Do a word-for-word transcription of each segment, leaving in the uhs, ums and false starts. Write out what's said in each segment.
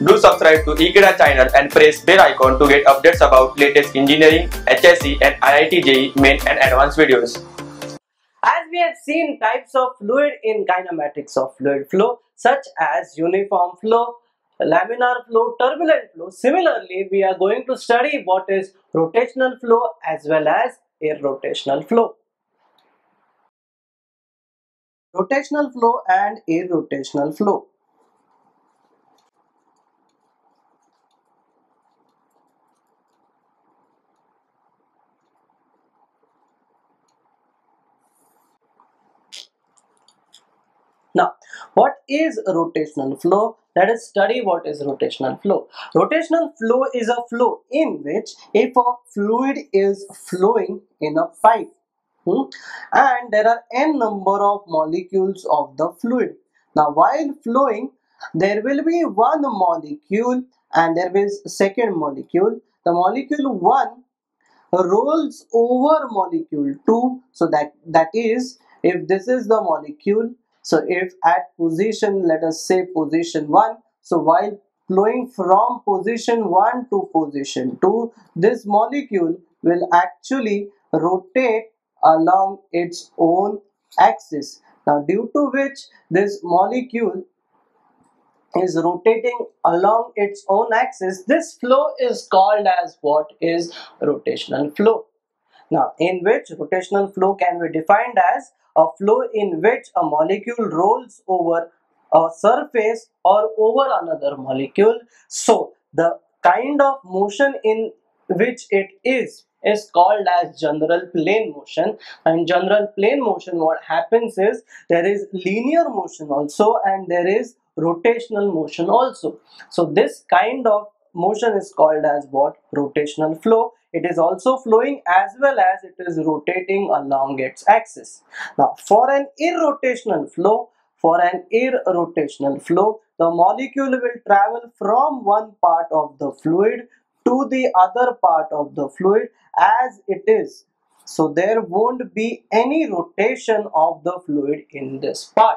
Do subscribe to Ekeeda channel and press bell icon to get updates about latest engineering, H S C and I I T J E E main and advanced videos. As we have seen types of fluid in kinematics of fluid flow such as uniform flow, laminar flow, turbulent flow. Similarly, we are going to study what is rotational flow as well as irrotational flow. Rotational flow and irrotational flow. Now, what is rotational flow? Let us study what is rotational flow. Rotational flow is a flow in which if a fluid is flowing in a pipe hmm, and there are n number of molecules of the fluid. Now, while flowing, there will be one molecule and there is second molecule. The molecule one rolls over molecule two, so that that is, if this is the molecule, so if at position, let us say position one, so while flowing from position one to position two, this molecule will actually rotate along its own axis. Now, due to which this molecule is rotating along its own axis, this flow is called as what is rotational flow. Now, in which rotational flow can be defined as a flow in which a molecule rolls over a surface or over another molecule. So, the kind of motion in which it is is called as general plane motion. And general plane motion, what happens is there is linear motion also and there is rotational motion also. So this kind of motion is called as what? Rotational flow. It is also flowing as well as it is rotating along its axis. Now, for an irrotational flow, for an irrotational flow, the molecule will travel from one part of the fluid to the other part of the fluid as it is. So there won't be any rotation of the fluid in this part.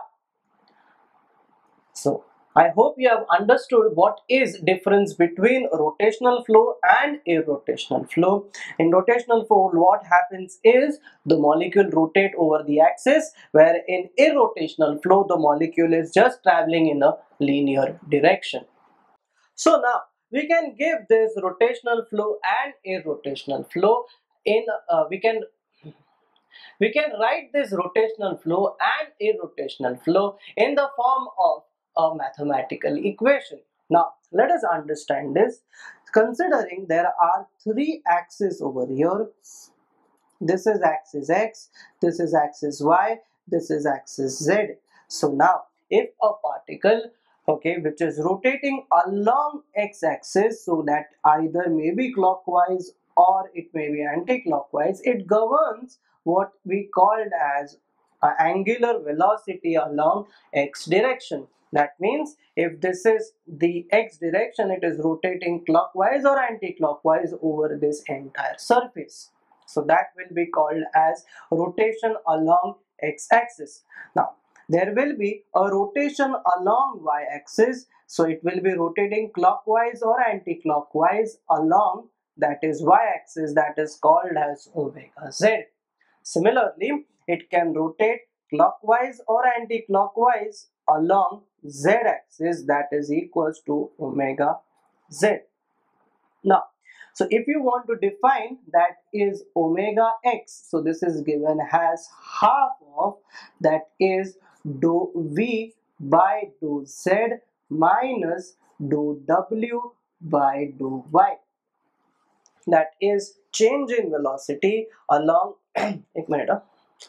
So I hope you have understood what is difference between rotational flow and irrotational flow. In rotational flow, what happens is the molecule rotate over the axis, where in irrotational flow, the molecule is just traveling in a linear direction. So now we can give this rotational flow and irrotational flow in uh, we can we can write this rotational flow and irrotational flow in the form of a mathematical equation. Now, let us understand this. Considering there are three axes over here, this is axis X, this is axis Y, this is axis Z. So now, if a particle, okay, which is rotating along x-axis, so that either may be clockwise or it may be anti-clockwise, it governs what we called as a angular velocity along x direction. That means if this is the x direction, it is rotating clockwise or anti-clockwise over this entire surface. So that will be called as rotation along x-axis. Now, there will be a rotation along y-axis, so it will be rotating clockwise or anti-clockwise along, that is y-axis, that is called as omega z. Similarly, it can rotate clockwise or anti-clockwise along z-axis, that is equals to omega z. Now, so if you want to define, that is omega x, so this is given as half of, that is dou v by dou z minus dou w by dou y. That is change in velocity along एक minute, huh?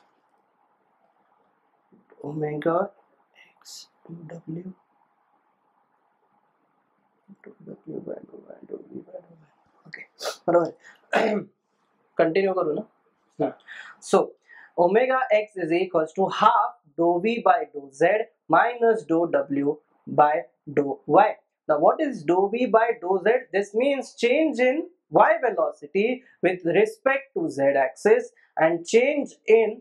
Omega x w w by dou y dou v by dou y. Okay, बरोबर. Continue करूँ ना. So omega x is equals to half dou v by dou z minus dou w by dou y. Now what is dou v by dou z? This means change in y velocity with respect to z axis and change in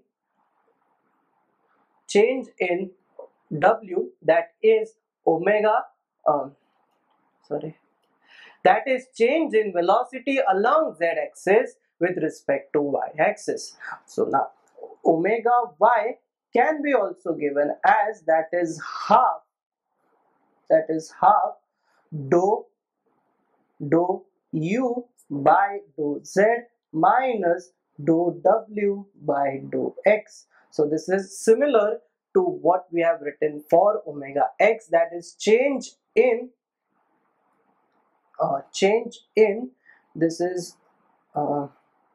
change in w, that is omega um, sorry, that is change in velocity along z-axis with respect to y-axis. So now omega y can be also given as, that is half, that is half dou dou u by dou z minus dou w by dou x. So this is similar to what we have written for omega x, that is change in uh, change in this is uh,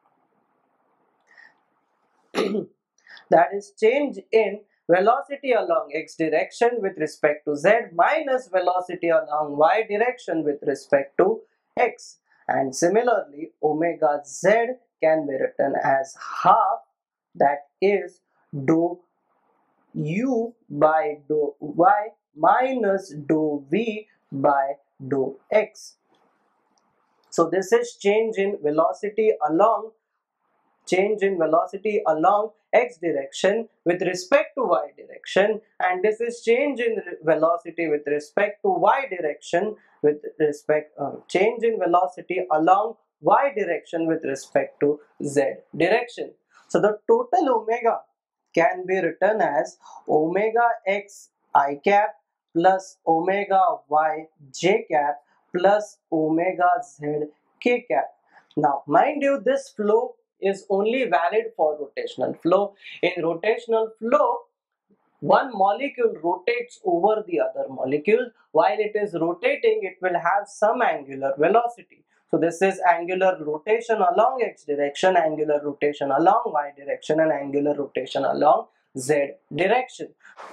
that is change in velocity along x direction with respect to z minus velocity along y direction with respect to x. And similarly omega z can be written as half, that is dou u by dou y minus dou v by dou x. So this is change in velocity along change in velocity along x direction with respect to y direction, and this is change in velocity with respect to y direction with respect uh, change in velocity along y direction with respect to z direction. So the total omega can be written as omega x I cap plus omega y j cap plus omega z k cap. Now mind you, this flow is only valid for rotational flow. In rotational flow, one molecule rotates over the other molecule. While it is rotating, it will have some angular velocity. So this is angular rotation along x direction, angular rotation along y direction, and angular rotation along z direction.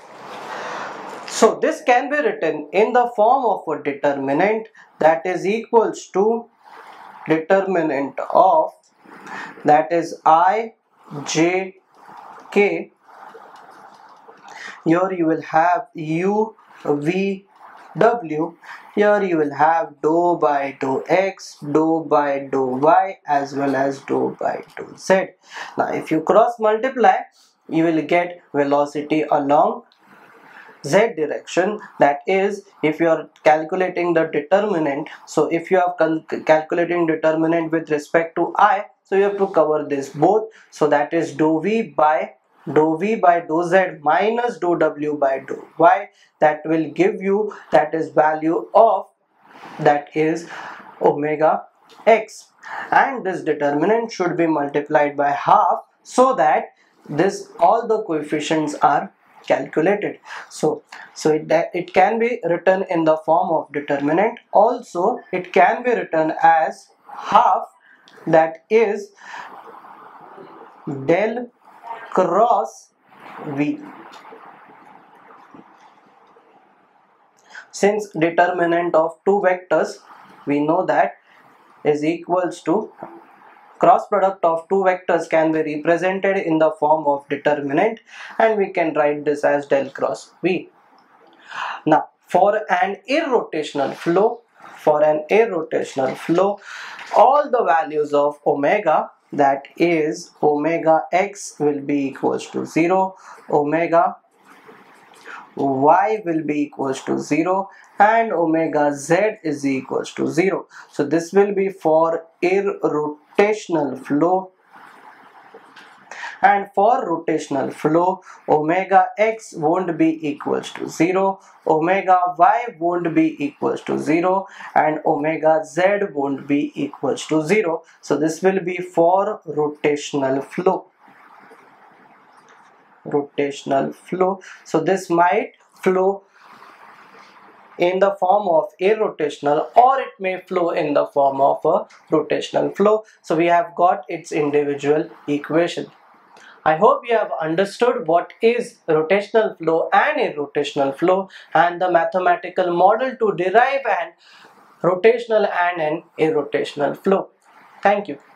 So this can be written in the form of a determinant, that is equals to determinant of, that is I j k. Here you will have u v w. Here you will have dou by dou x, dou by dou y, as well as dou by dou z. Now if you cross multiply, you will get velocity along z direction, that is if you are calculating the determinant. So if you are calculating determinant with respect to I, so you have to cover this both. So that is dou v by dou v by dou z minus dou w by dou y. That will give you, that is value of, that is omega x, and this determinant should be multiplied by half so that this all the coefficients are calculated. So so it, it can be written in the form of determinant. Also it can be written as half, that is del cross v. Since determinant of two vectors we know that is equals to, cross product of two vectors can be represented in the form of determinant, and we can write this as del cross v. Now for an irrotational flow, for an irrotational flow, all the values of omega, that is omega x will be equals to zero, omega y will be equals to zero, and omega z is equals to zero. So this will be for irrotational flow. And for rotational flow, omega x won't be equals to zero, omega y won't be equals to zero, and omega z won't be equals to zero. So this will be for rotational flow. Rotational flow. So this might flow in the form of irrotational, or it may flow in the form of a rotational flow. So we have got its individual equation. I hope you have understood what is rotational flow and irrotational flow, and the mathematical model to derive an rotational and an irrotational flow. Thank you.